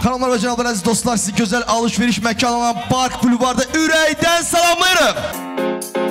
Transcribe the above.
Xanımlar və cənablar, əziz dostlar, sizi gözəl alış-veriş məkanı olan Park Bulvarda ürəkdən salamlayırım.